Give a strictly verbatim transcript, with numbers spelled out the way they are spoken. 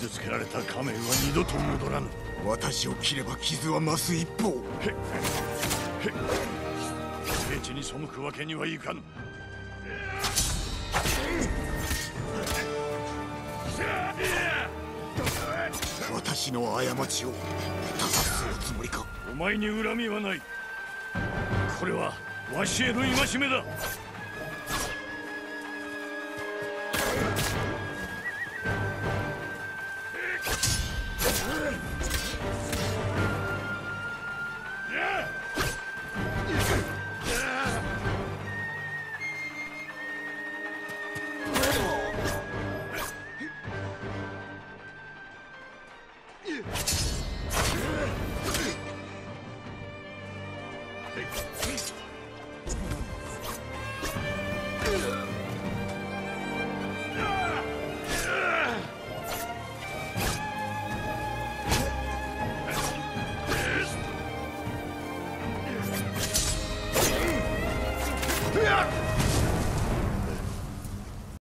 傷つけられた仮面は二度と戻らぬ。 私を切れば傷は増す一方。へっへっ聖地に背くわけにはいかぬ。 私の過ちを正すおつもりか。 お前に恨みはない。これはわしへの戒めだ。Hey.